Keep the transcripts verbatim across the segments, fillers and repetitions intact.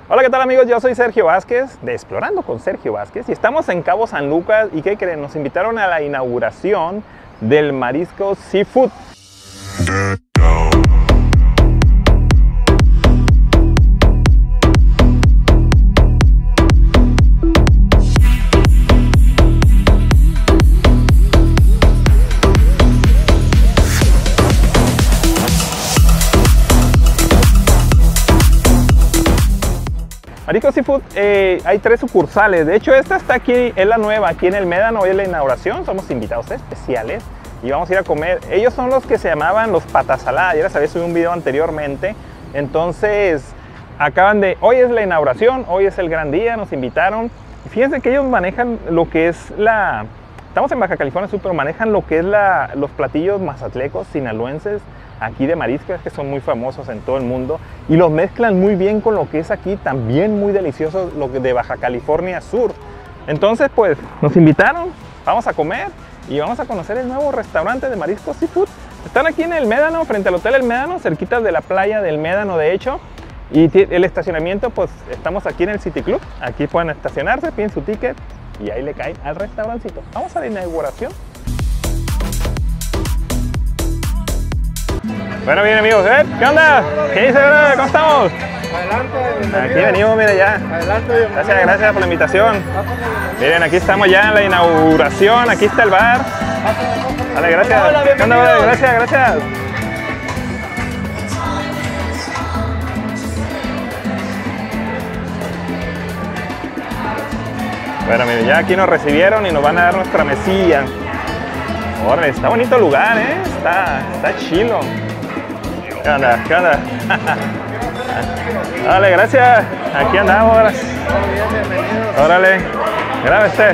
Hola, ¿qué tal amigos? Yo soy Sergio Vázquez de Explorando con Sergio Vázquez y estamos en Cabo San Lucas. ¿Y qué creen? Nos invitaron a la inauguración del Marisco Seafood. Marisco Seafood, eh, hay tres sucursales. De hecho, esta está aquí, es la nueva, aquí en el Médano. Hoy es la inauguración, somos invitados especiales y vamos a ir a comer. Ellos son los que se llamaban los Patasaladas. Ya les había subido un video anteriormente. Entonces, acaban de, hoy es la inauguración, hoy es el gran día, nos invitaron. Fíjense que ellos manejan lo que es la, estamos en Baja California Sur, pero manejan lo que es la, los platillos mazatlecos, sinaloenses, aquí de mariscos, que son muy famosos en todo el mundo, y los mezclan muy bien con lo que es aquí, también muy delicioso, lo que de Baja California Sur. Entonces, pues, nos invitaron, vamos a comer y vamos a conocer el nuevo restaurante de Marisco Seafood. Están aquí en el Médano, frente al Hotel El Médano, cerquita de la playa del Médano, de hecho, y el estacionamiento, pues, estamos aquí en el City Club. Aquí pueden estacionarse, piden su ticket y ahí le caen al restaurancito. Vamos a la inauguración. Bueno, bien amigos, ¿eh? ¿Qué onda? ¿Qué dice, verdad? ¿Cómo estamos? Adelante, aquí venimos, mira ya. Adelante, gracias, gracias por la invitación. Miren, aquí estamos ya en la inauguración, aquí está el bar. Vale, gracias. Hola, hola, ¿Qué onda, vale? Gracias, gracias. Bueno, miren, ya aquí nos recibieron y nos van a dar nuestra mesilla. Órale, está bonito el lugar, ¿eh? Está, está chilo. ¿Qué onda? ¿Qué onda? Vale, gracias. Aquí andamos. Órale. Grave este.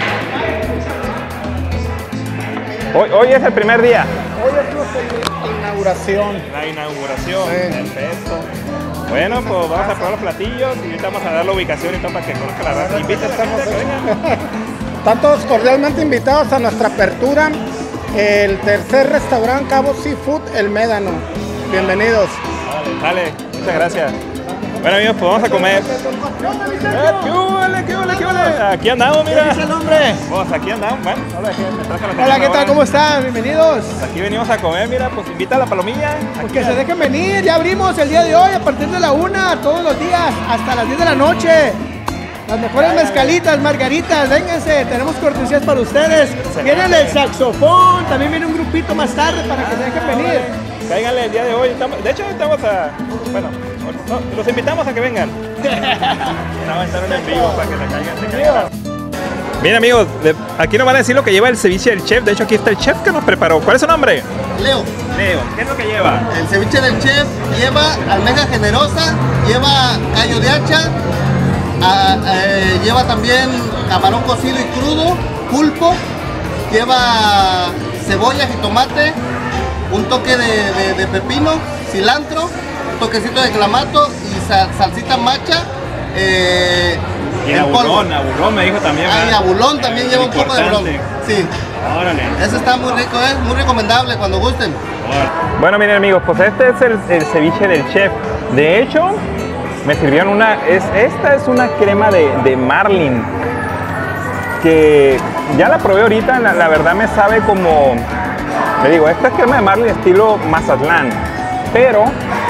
Hoy, hoy es el primer día. Hoy es nuestra inauguración. La inauguración. Sí. Perfecto. Bueno, pues vamos a probar los platillos y ahorita vamos a dar la ubicación y todo para que conozca la raza. Invita a la gente a que vengan. Están todos cordialmente invitados a nuestra apertura. El tercer restaurante Cabo Seafood, El Médano. Bienvenidos. Vale, vale, muchas gracias. Bueno amigos, pues vamos a comer. Eh, ¿Qué huele, qué huele, qué huele? Aquí andamos, mira. ¿Qué dice el nombre? Pues aquí andamos, bueno. Hola, me traje la Hola, ¿qué tal? ahora. ¿Cómo están? Bienvenidos. Aquí venimos a comer, mira, pues invita a la palomilla. Pues Aquí que se dejen venir, ya abrimos el día de hoy a partir de la una, todos los días, hasta las diez de la noche. Las mejores Ya, ya, ya. mezcalitas, margaritas, vénganse, tenemos cortesías para ustedes. Viene el saxofón, también viene un grupito más tarde para que se dejen venir. Cáiganle el día de hoy. Estamos, de hecho, estamos a. Bueno, no, los invitamos a que vengan. Vamos a estar en vivo para que se caigan, se caigan. Bien, amigos, de, aquí nos van a decir lo que lleva el ceviche del chef. De hecho, aquí está el chef que nos preparó. ¿Cuál es su nombre? Leo, Leo. ¿Qué es lo que lleva? el ceviche del chef lleva almeja generosa, lleva callo de hacha, a- eh, lleva también camarón cocido y crudo, pulpo, lleva cebolla, jitomate, un toque de, de- de pepino, cilantro, un toquecito de clamato y sa- salsita macha. Eh, Y en polvo. abulón, abulón me dijo también. Ah, y ¿verdad? abulón también lleva un poco de abulón. Importante. Sí, Órale. ese está muy rico, es muy recomendable cuando gusten. Bueno, miren amigos, pues este es el, el ceviche del chef. De hecho, me sirvieron una, es, esta es una crema de, de marlin, que ya la probé ahorita, la, la verdad me sabe como, le digo, esta es crema de marlin estilo Mazatlán, pero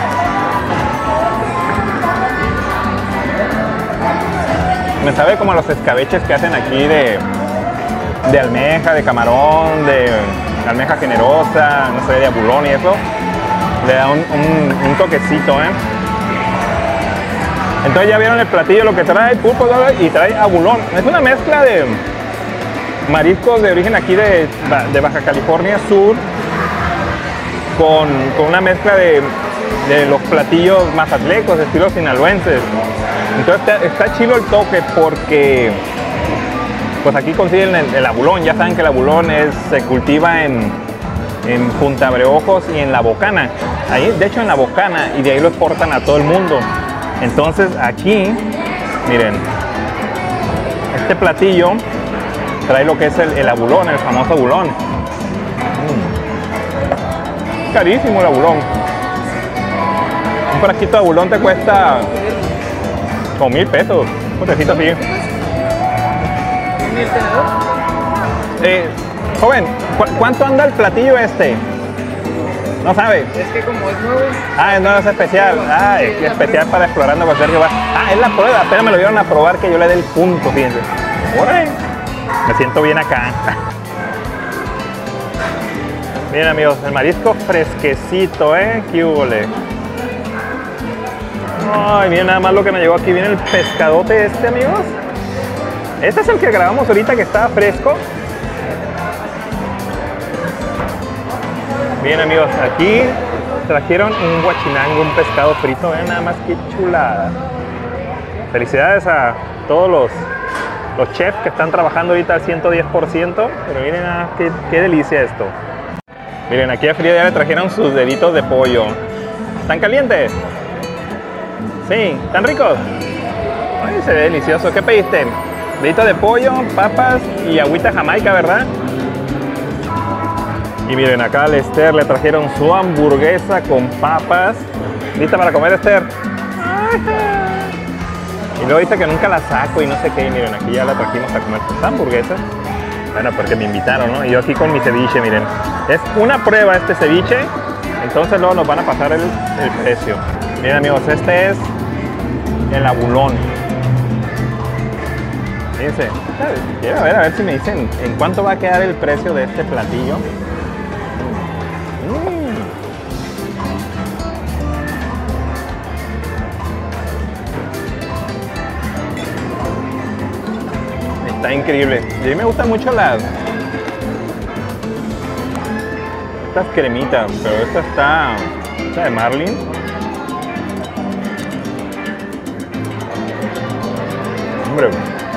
me sabe como a los escabeches que hacen aquí de, de almeja, de camarón, de almeja generosa, no sé, de abulón y eso. Le da un, un, un toquecito, ¿eh? Entonces ya vieron el platillo, lo que trae, pulpo y trae abulón. Es una mezcla de mariscos de origen aquí de, de Baja California Sur con, con una mezcla de, de los platillos mazatlecos, de estilo sinaloenses. Entonces está, está chido el toque porque pues aquí consiguen el, el abulón. Ya saben que el abulón es, se cultiva en, en Punta Abreojos y en La Bocana. Ahí, de hecho en La Bocana, y de ahí lo exportan a todo el mundo. Entonces aquí, miren, este platillo trae lo que es el, el abulón, el famoso abulón. Mm. Carísimo el abulón. Un frasquito de abulón te cuesta Con mil pesos. Un potecito así. ¿Y el tenedor? Eh, joven, ¿cu ¿cuánto anda el platillo este? No sabe. Es que como es nuevo. Ah, es nuevo, es especial. Ah, es especial para Explorando con Sergio. Ah, es la prueba. Apenas me lo vieron a probar que yo le dé el punto, fíjense. ¡Órale! Me siento bien acá. Miren, amigos, el marisco fresquecito, ¿eh? ¡Qué húbole! Ay, miren nada más lo que me llegó aquí. Viene el pescadote este, amigos. Este es el que grabamos ahorita que estaba fresco. Bien, amigos, aquí trajeron un guachinango, un pescado frito. Vean nada más qué chulada. Felicidades a todos los, los chefs que están trabajando ahorita al ciento diez por ciento. Pero miren nada, qué, qué delicia esto. Miren, aquí a Frida ya le trajeron sus deditos de pollo. ¿Están calientes? Sí, ¿están ricos? Ay, se ve delicioso. ¿Qué pediste? Dedito de pollo, papas y agüita jamaica, ¿verdad? Y miren, acá a Esther le trajeron su hamburguesa con papas. ¿Lista para comer, Esther? Y luego dice que nunca la saco y no sé qué. Y miren, aquí ya la trajimos a comer sus hamburguesas. Bueno, porque me invitaron, ¿no? Y yo aquí con mi ceviche, miren. Es una prueba este ceviche. Entonces luego nos van a pasar el, el precio. Miren, amigos, este es el abulón. Fíjense, quiero ver, a ver si me dicen en cuánto va a quedar el precio de este platillo. Está increíble. Y a mí me gustan mucho las estas cremitas, pero esta está, esta de Marlin. Hombre.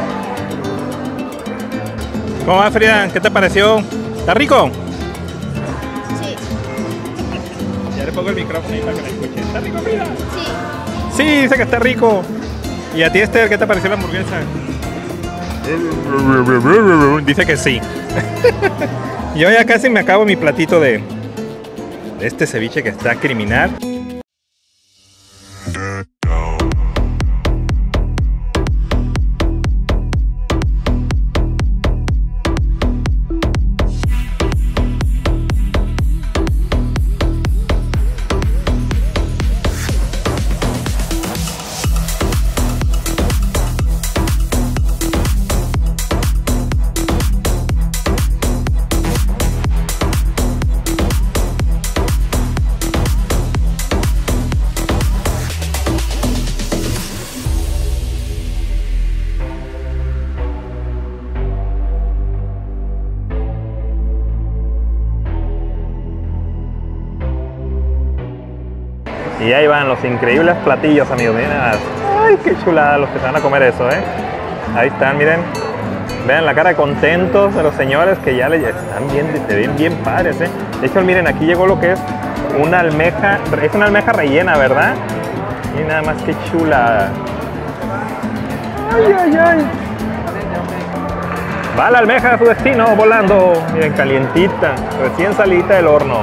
¿Cómo va, Frida? ¿Qué te pareció? ¿Está rico? Sí. Ya le pongo el micrófono ahí para que me escuche. ¿Está rico, Frida? Sí. Sí, dice que está rico. ¿Y a ti, Esther, qué te pareció la hamburguesa? Dice que sí. Yo ya casi me acabo mi platito de, de este ceviche que está criminal. Y ahí van los increíbles platillos, amigos. Miren, ay, qué chulada los que se van a comer eso, ¿eh? Ahí están, miren. Vean la cara contentos de los señores que ya, le, ya están bien, se ven bien padres, ¿eh? De hecho, miren, aquí llegó lo que es una almeja, es una almeja rellena, ¿verdad? Y nada más que chulada. Ay, ay, ay. Va la almeja a su destino volando. Miren, calientita, recién salida del horno.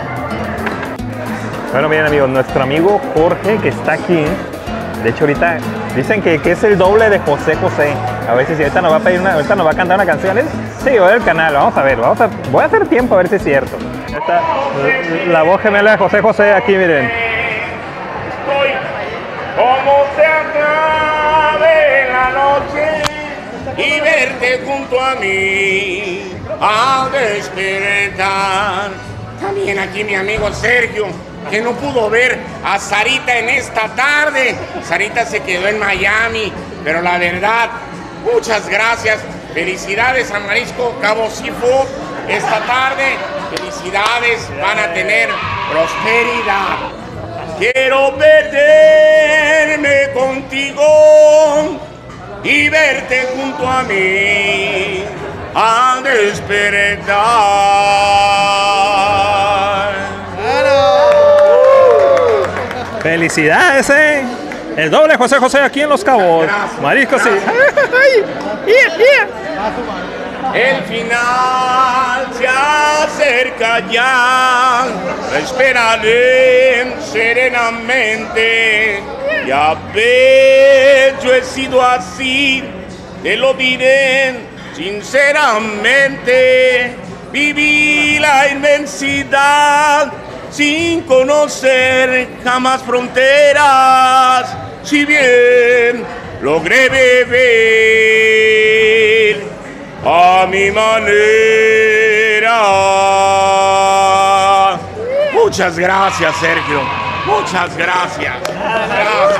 Bueno, miren, amigos, nuestro amigo Jorge que está aquí. De hecho, ahorita dicen que, que es el doble de José José. A ver si ahorita nos va a pedir una, ahorita nos va a cantar una canción. ¿Es? Sí, voy a ver el canal, vamos a ver, vamos a, voy a hacer tiempo a ver si es cierto. Esta, la voz gemela de José José aquí, miren. Estoy como se acabe la noche y verte junto a mí al despertar. También aquí mi amigo Sergio, que no pudo ver a Sarita en esta tarde. Sarita se quedó en Miami, pero la verdad, muchas gracias. Felicidades a Marisco Cabo Seafood esta tarde. Felicidades, van a tener prosperidad. Quiero perderme contigo y verte junto a mí al despertar. Felicidades, eh. El doble José José aquí en Los Cabos. Gracias. Marisco, sí. El final se acerca ya. Esperaré serenamente. Ya ves, yo he sido así, te lo diré sinceramente. Viví la inmensidad sin conocer jamás fronteras. Si bien logré beber a mi manera. Muchas gracias, Sergio. Muchas gracias. Gracias.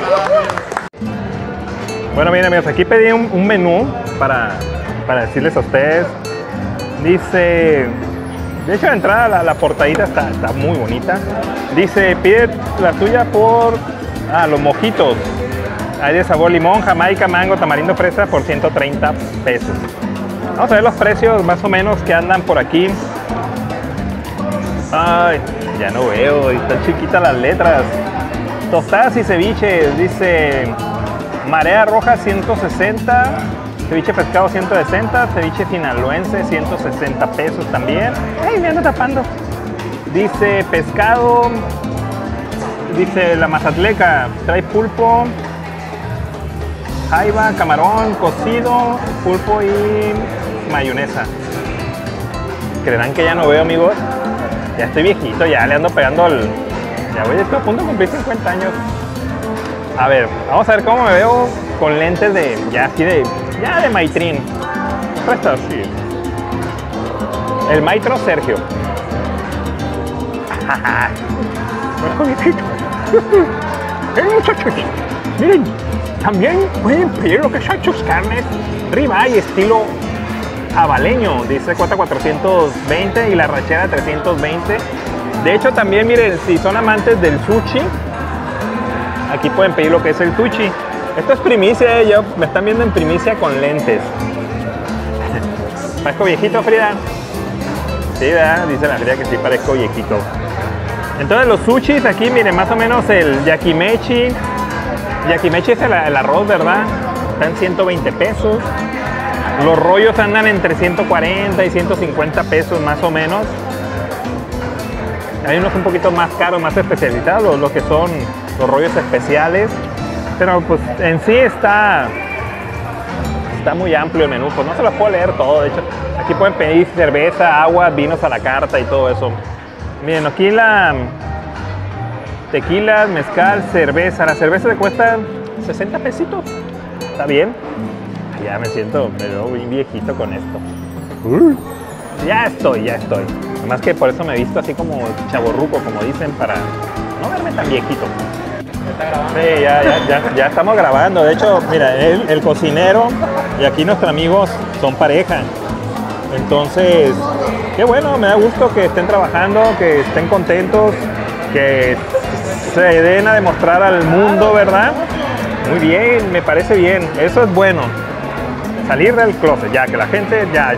Bueno, miren amigos, aquí pedí un, un menú para, para decirles a ustedes. Dice, de hecho la entrada, la, la portadita está, está muy bonita. Dice, pide la tuya por ah, los mojitos. Hay de sabor limón, jamaica, mango, tamarindo, fresa por ciento treinta pesos. Vamos a ver los precios más o menos que andan por aquí. Ay, ya no veo, están chiquitas las letras. Tostadas y ceviches, dice marea roja ciento sesenta, ceviche pescado ciento sesenta, ceviche sinaloense ciento sesenta pesos también. Ay, me ando tapando. Dice pescado, dice la mazatleca, trae pulpo, jaiba, camarón, cocido, pulpo y mayonesa. ¿Creerán que ya no veo, amigos? Ya estoy viejito, ya le ando pegando al... Ya voy, estoy a punto de cumplir cincuenta años. A ver, vamos a ver cómo me veo con lentes de... Ya así de... Ya de maitrín. Presta así. El maestro Sergio. Hey, muchachos, miren, también pueden pedir lo que son sus carnes ribeye estilo jabaleño, dice cuesta cuatrocientos veinte y la rachera trescientos veinte. De hecho también miren, si son amantes del sushi, aquí pueden pedir lo que es el sushi. Esto es primicia, eh, ya me están viendo en primicia con lentes. ¿Parezco viejito, Frida? Sí, ¿verdad? Dice la Frida que sí parezco viejito. Entonces los sushis aquí, miren, más o menos el yakimechi. Yakimechi es el, el arroz, ¿verdad? Está en ciento veinte pesos. Los rollos andan entre ciento cuarenta y ciento cincuenta pesos más o menos. Hay unos un poquito más caros, más especializados, los que son los rollos especiales. Pero pues en sí está, está muy amplio el menú, pues no se los puedo leer todo. De hecho, aquí pueden pedir cerveza, agua, vinos a la carta y todo eso. Miren, aquí la tequila, mezcal, cerveza. La cerveza le cuesta sesenta pesitos. ¿Está bien? Ya me siento, me veo bien viejito con esto. Uh, ya estoy, ya estoy. Además que por eso me he visto así como chavorruco, como dicen, para no verme tan viejito. ¿Está grabando? Sí, ya, ya, ya, ya estamos grabando. De hecho, mira, el, el cocinero y aquí nuestros amigos son pareja. Entonces, qué bueno, me da gusto que estén trabajando, que estén contentos, que se den a demostrar al mundo, ¿verdad? Muy bien, me parece bien. Eso es bueno. Salir del closet, ya, que la gente ya...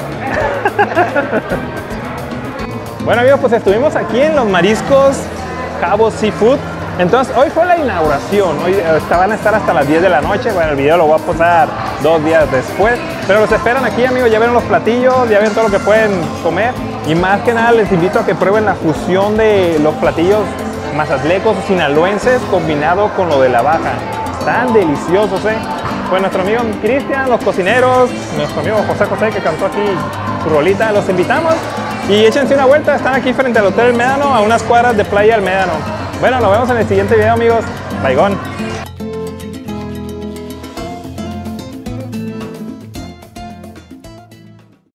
Bueno amigos, pues estuvimos aquí en los mariscos Cabo Seafood. Entonces hoy fue la inauguración, hoy van a estar hasta las diez de la noche. Bueno, el video lo voy a posar dos días después, pero los esperan aquí amigos, ya ven los platillos, ya ven todo lo que pueden comer. Y más que nada les invito a que prueben la fusión de los platillos mazatlecos o sinaloenses combinado con lo de la baja. Están deliciosos, eh. Pues nuestro amigo Cristian, los cocineros, nuestro amigo José José que cantó aquí su rolita, los invitamos y échense una vuelta. Están aquí frente al Hotel El Médano, a unas cuadras de Playa El Médano. Bueno, nos vemos en el siguiente video amigos. Bye, gone.